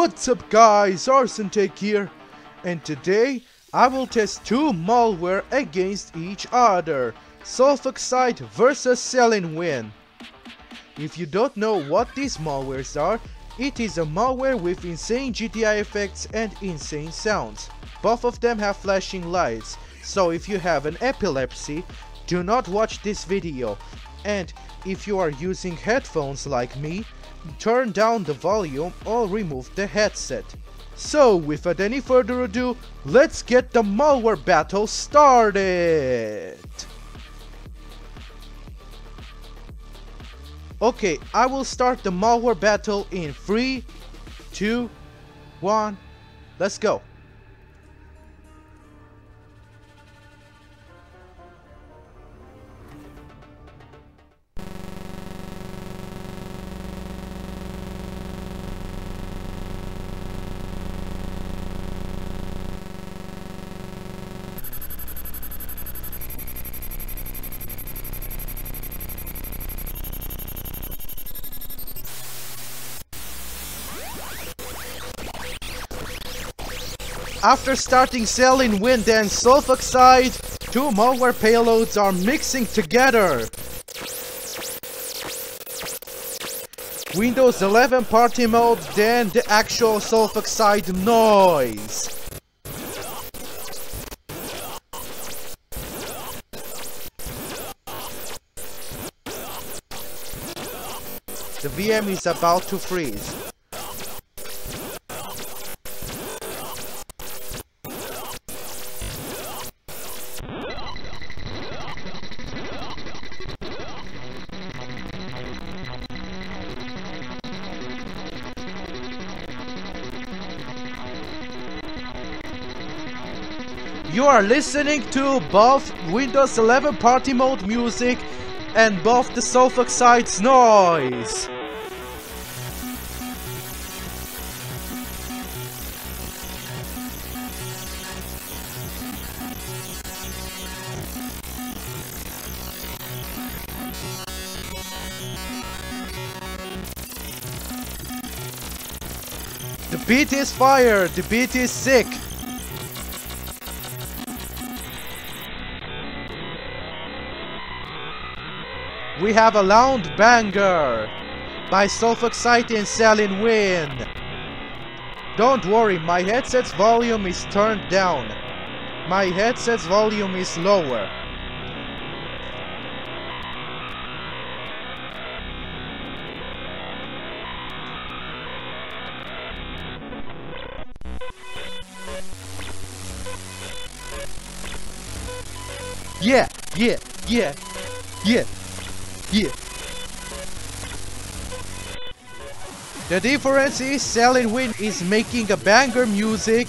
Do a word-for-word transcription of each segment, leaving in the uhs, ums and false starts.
What's up guys, ArsenTech here, and today I will test two malware against each other, Sulfoxide versus Salinewin. If you don't know what these malwares are, it is a malware with insane G D I effects and insane sounds. Both of them have flashing lights, so if you have an epilepsy, do not watch this video. And if you are using headphones like me, turn down the volume or remove the headset. So without any further ado, let's get the malware battle started! Okay, I will start the malware battle in three, two, one, let's go! After starting Salinewin and Sulfoxide, two malware payloads are mixing together. Windows eleven party mode, then the actual Sulfoxide noise. The V M is about to freeze. You are listening to both Windows eleven party mode music and both the Sulfoxide's noise. The beat is fire, the beat is sick. We have a loud banger by Sulfoxide and Salinewin. Don't worry, my headset's volume is turned down. My headset's volume is lower. Yeah, yeah, yeah, yeah. Yeah. The difference is Salinewin is making a banger music,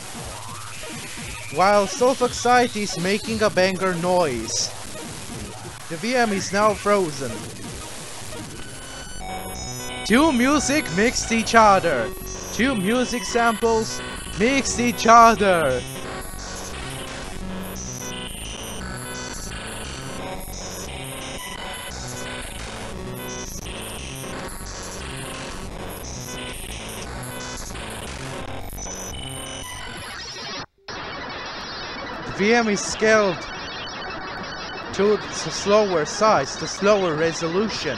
while Sulfoxide is making a banger noise. The V M is now frozen. Two music mixed each other. Two music samples mixed each other. V M is scaled to the slower size, the slower resolution.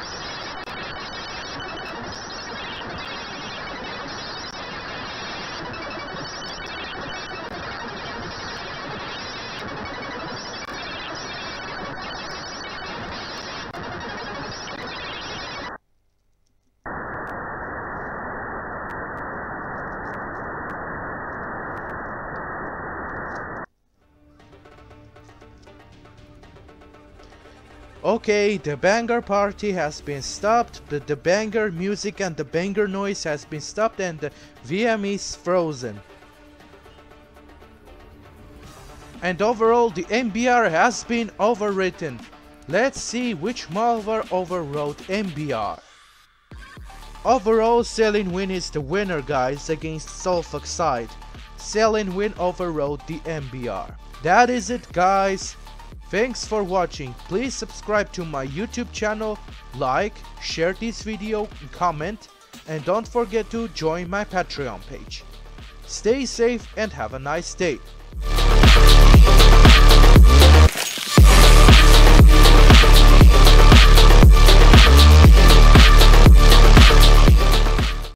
Okay, the banger party has been stopped, the, the banger music and the banger noise has been stopped, and the V M is frozen. And overall the M B R has been overwritten. Let's see which malware overwrote M B R. Overall, Salinewin is the winner guys against Sulfoxide. Salinewin overwrote the M B R. That is it guys. Thanks for watching. Please subscribe to my YouTube channel, like, share this video, comment, and don't forget to join my Patreon page. Stay safe and have a nice day.